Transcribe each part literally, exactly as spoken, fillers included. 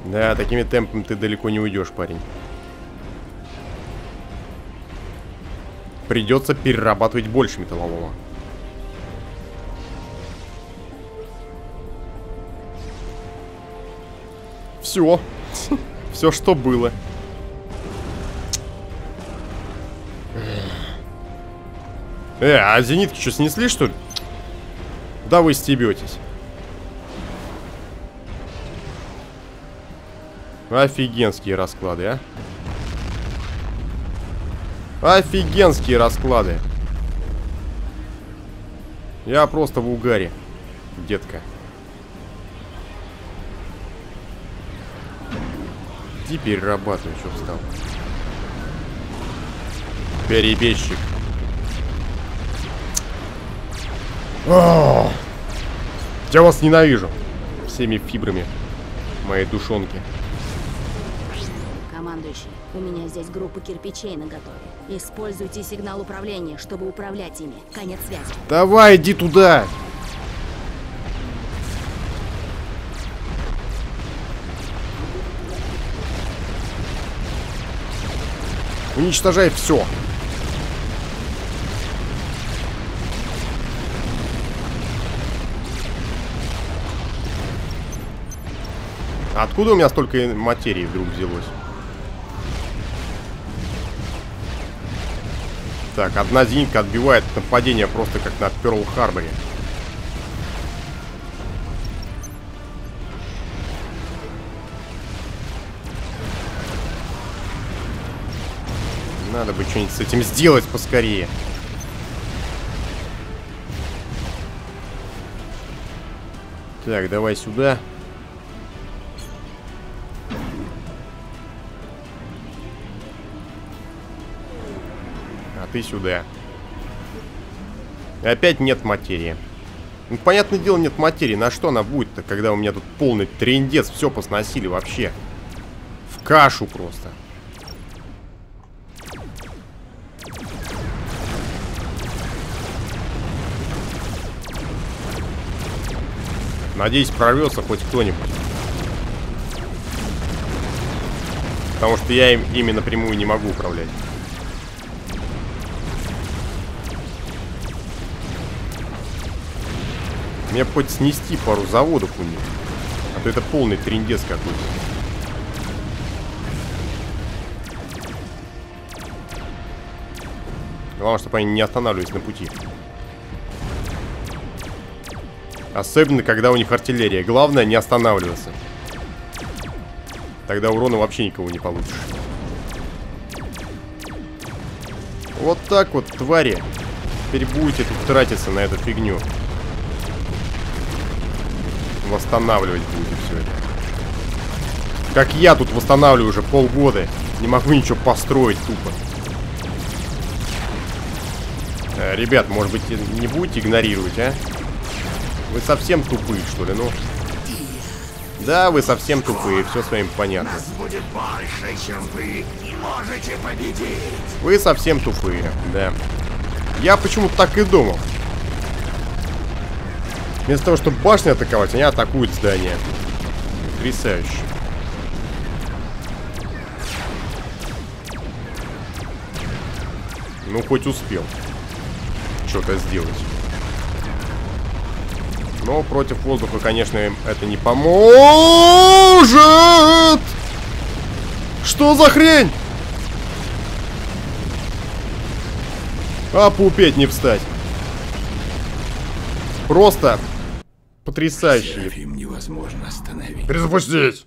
Да, такими темпами ты далеко не уйдешь, парень. Придется перерабатывать больше металлолома. Все. Все, что было. Э, а зенитки что, снесли, что ли? Да вы стебетесь. Офигенские расклады, а. Офигенские расклады. Я просто в угаре, детка. Иди перерабатывай, что встал. Перебежчик. О! Я вас ненавижу. Всеми фибрами моей душонки. Командующий, у меня здесь группа кирпичей наготове. Используйте сигнал управления, чтобы управлять ими. Конец связи. Давай, иди туда. Уничтожай все. Откуда у меня столько материи вдруг взялось? Так, одна зенитка отбивает нападение просто как на Пёрл-Харборе. Надо бы что-нибудь с этим сделать поскорее. Так, давай сюда. А ты сюда. И опять нет материи. Ну, понятное дело, нет материи. На что она будет-то, когда у меня тут полный трындец, все посносили вообще. В кашу просто. Надеюсь, прорвется хоть кто-нибудь. Потому что я им, ими напрямую не могу управлять. Мне хоть снести пару заводов у них. А то это полный трындец какой-то. Главное, чтобы они не останавливались на пути. Особенно, когда у них артиллерия. Главное, не останавливаться. Тогда урона вообще никого не получишь. Вот так вот, твари. Теперь будете тут тратиться на эту фигню. Восстанавливать будете все это. Как я тут восстанавливаю уже полгода. Не могу ничего построить тупо. э, Ребят, может быть, не будете игнорировать, а? Вы совсем тупые, что ли, ну? Да, вы совсем тупые, все с вами понятно. Нас будет больше, чем вы не можете победить. Вы совсем тупые, да. Я почему-то так и думал. Вместо того, чтобы башни атаковать, они атакуют здание. Потрясающе. Ну, хоть успел что-то сделать. Но против воздуха, конечно, им это не поможет! Что за хрень? А пупеть не встать. Просто потрясающе. Серафим невозможно остановить. Перезапустить!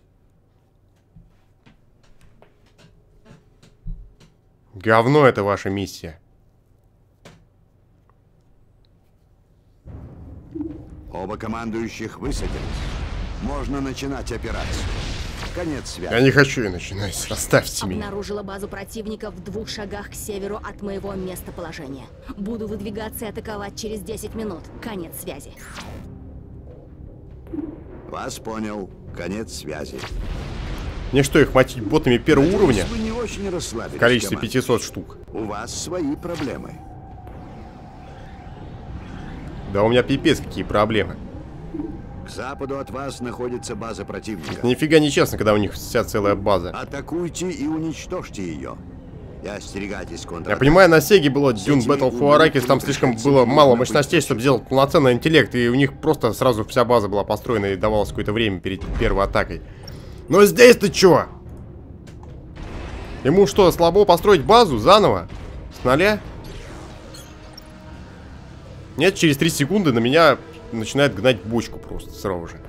Говно это ваша миссия. Оба командующих высадились. Можно начинать операцию. Конец связи. Я не хочу ее начинать. Оставьте меня. Обнаружила базу противника в двух шагах к северу от моего местоположения. Буду выдвигаться и атаковать через десять минут. Конец связи. Вас понял. Конец связи. Мне что, их мочить ботами первого уровня? Вы не очень расслабились, В количестве командир. пятисот штук. У вас свои проблемы. Да у меня пипец какие проблемы. К западу от вас находится база противника. Нифига не честно, когда у них вся целая база. Атакуйте и уничтожьте ее. И остерегайтесь контратаки. Я понимаю, на Сеге было Dune Battle for Arrakis, там слишком было мало мощностей, чтобы сделать полноценный интеллект, и у них просто сразу вся база была построена и давалось какое-то время перед первой атакой. Но здесь ты чё? Ему что, слабо построить базу заново? С нуля? Нет, через три секунды на меня начинает гнать бочку просто сразу же.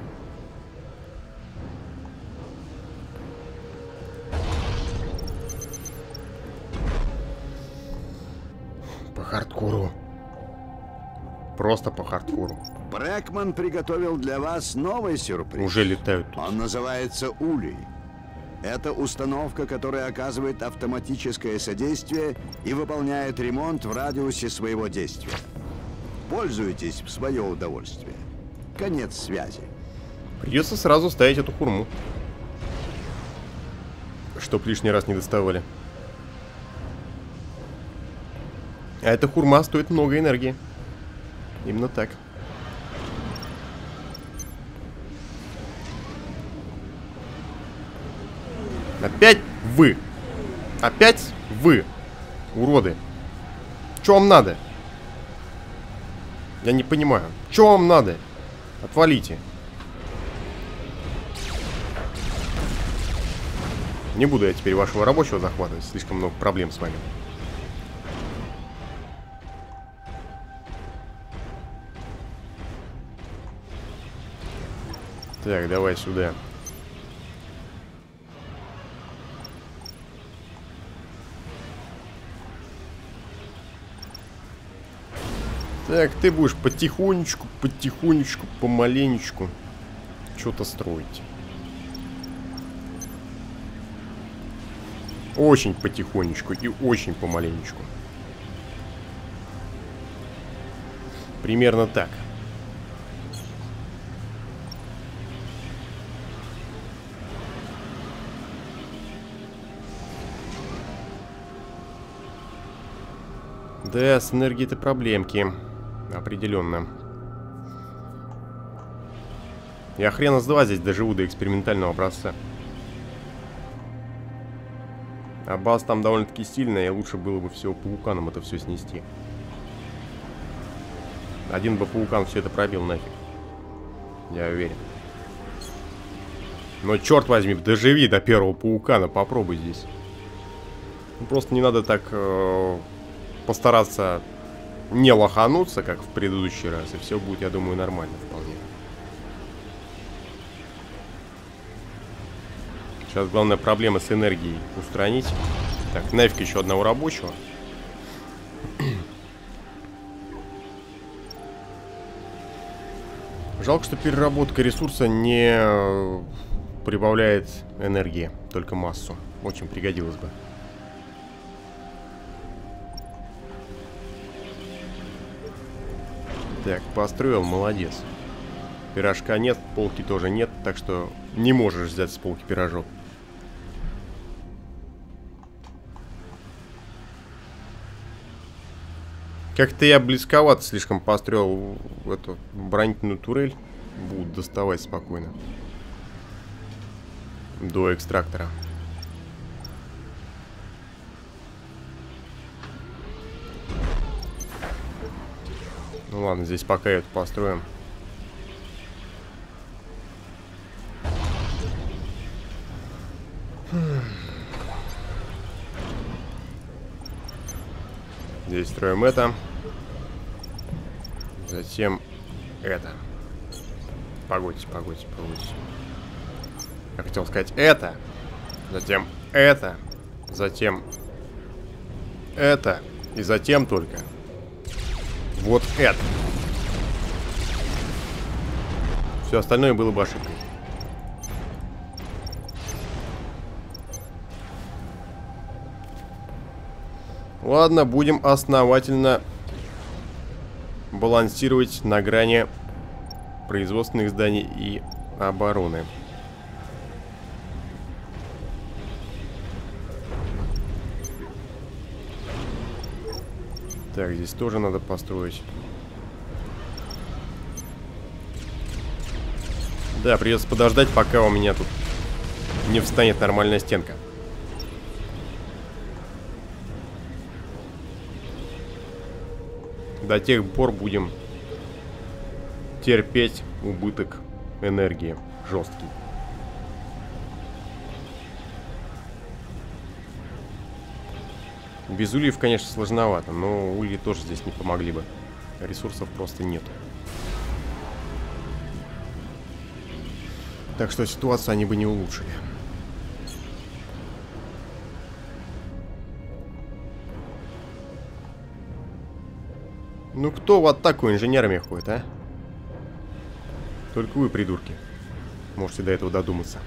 По хардкору. Просто по хардкору. Брэкман приготовил для вас новый сюрприз. Уже летают тут. Он называется Улей. Это установка, которая оказывает автоматическое содействие и выполняет ремонт в радиусе своего действия. Пользуйтесь в свое удовольствие. Конец связи. Придется сразу ставить эту хурму, чтоб лишний раз не доставали. А эта хурма стоит много энергии. Именно так. Опять вы. Опять вы. Уроды. Что вам надо? Я не понимаю. Что вам надо? Отвалите. Не буду я теперь вашего рабочего захватывать. Слишком много проблем с вами. Так, давай сюда. Так, ты будешь потихонечку, потихонечку, помаленечку что-то строить. Очень потихонечку и очень помаленечку. Примерно так. Да, с энергией-то проблемки. Определенно. Я хрена с два здесь доживу до экспериментального образца. А база там довольно-таки сильная, и лучше было бы всего пауканом это все снести. Один бы паукан все это пробил нафиг. Я уверен. Но черт возьми, доживи до первого паукана, попробуй здесь. Ну, просто не надо так э, постараться не лохануться, как в предыдущий раз, и все будет, я думаю, нормально вполне. Сейчас главная проблема с энергией устранить. Так, нафиг еще одного рабочего. Жалко, что переработка ресурса не прибавляет энергии, только массу. Очень пригодилось бы. Так, построил, молодец. Пирожка нет, полки тоже нет, так что не можешь взять с полки пирожок. Как-то я близковато слишком построил эту оборонительную турель. Будут доставать спокойно. До экстрактора. Ну ладно, здесь пока это построим. Здесь строим это. Затем это. Погодите, погодите, погодите. Я хотел сказать это. Затем это. Затем это. И затем только вот это. Все остальное было бы ошибкой. Ладно, будем основательно балансировать на грани производственных зданий и обороны. Так, здесь тоже надо построить. Да, придется подождать, пока у меня тут не встанет нормальная стенка. До тех пор будем терпеть убыток энергии жесткий. Без ульев, конечно, сложновато, но ульи тоже здесь не помогли бы. Ресурсов просто нет. Так что ситуацию они бы не улучшили. Ну кто в атаку инженерами ходит, а? Только вы, придурки. Можете до этого додуматься.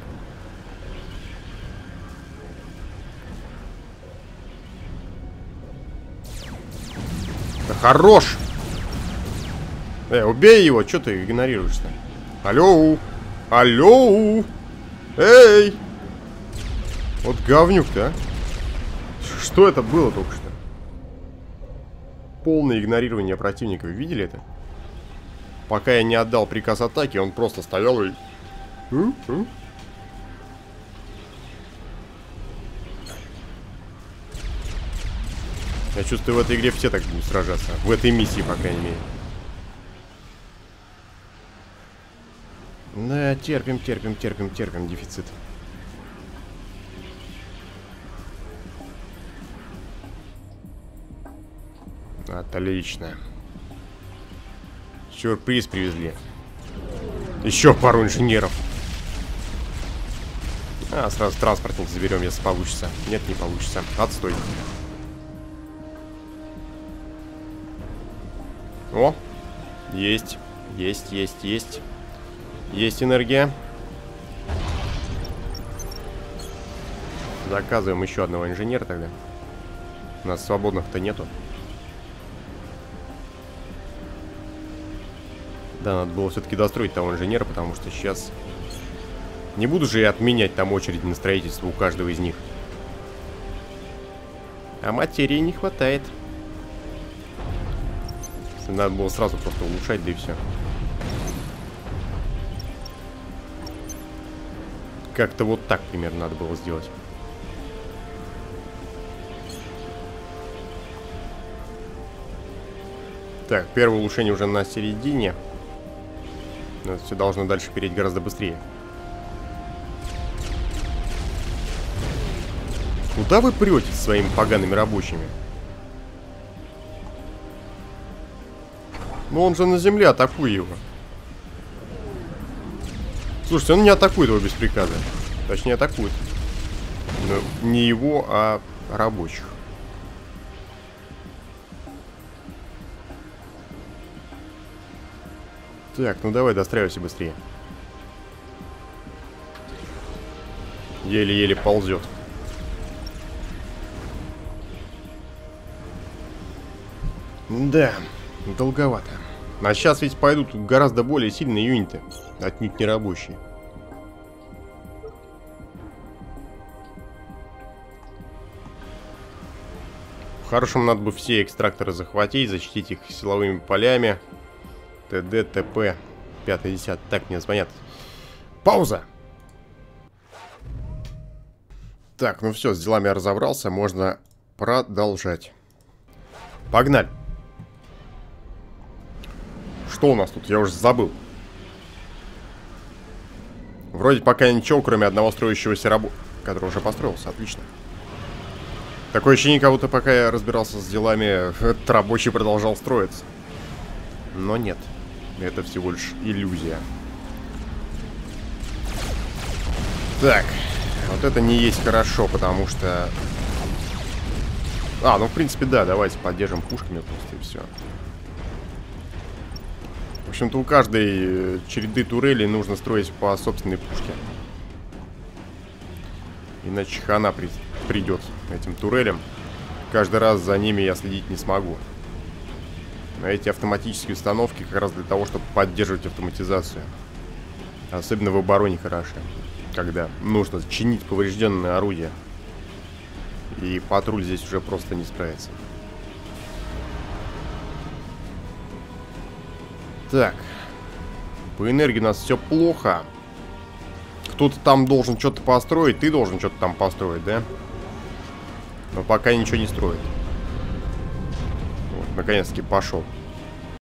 Да хорош! Э, убей его! Че ты игнорируешь-то? Алло! Алло! Эй! Вот говнюк-то, а? Что это было только что? Полное игнорирование противника. Вы видели это? Пока я не отдал приказ атаки, он просто стоял и... Я чувствую, в этой игре все так будут сражаться. В этой миссии, по крайней мере. Да, терпим, терпим, терпим, терпим дефицит. Отлично. Сюрприз привезли. Еще пару инженеров. А, сразу транспортник заберем, если получится. Нет, не получится. Отстой. О! Есть. Есть, есть, есть. Есть энергия. Заказываем еще одного инженера тогда. У нас свободных-то нету. Да, надо было все-таки достроить того инженера, потому что сейчас... Не буду же я отменять там очередь на строительство у каждого из них. А материи не хватает. Надо было сразу просто улучшать, да и все. Как-то вот так примерно надо было сделать. Так, первое улучшение уже на середине. Но все должно дальше переть гораздо быстрее. Куда вы претесь своими погаными рабочими? Ну он же на земле, атакуй его. Слушайте, он не атакует его без приказа. Точнее, атакует. Но не его, а рабочих. Так, ну давай, достраивайся быстрее. Еле-еле ползет. Да, долговато. А сейчас ведь пойдут гораздо более сильные юниты. Отнюдь не рабочие. По-хорошему, надо бы все экстракторы захватить, защитить их силовыми полями. ТД, ТП, пятый, десятый. Так, мне звонят. Пауза! Так, ну все, с делами я разобрался. Можно продолжать. Погнали! Что у нас тут? Я уже забыл. Вроде пока ничего, кроме одного строящегося рабо... который уже построился. Отлично. Такое ощущение, как будто пока я разбирался с делами, этот рабочий продолжал строиться. Но нет. Это всего лишь иллюзия. Так. Вот это не есть хорошо, потому что... А, ну в принципе да, давайте поддержим пушками просто и все. В общем-то у каждой череды турелей нужно строить по собственной пушке. Иначе хана при... придет этим турелям. Каждый раз за ними я следить не смогу. А эти автоматические установки как раз для того, чтобы поддерживать автоматизацию. Особенно в обороне хороши. Когда нужно чинить поврежденное орудие. И патруль здесь уже просто не справится. Так. По энергии у нас все плохо. Кто-то там должен что-то построить, ты должен что-то там построить, да? Но пока ничего не строит. Вот, наконец-таки пошел.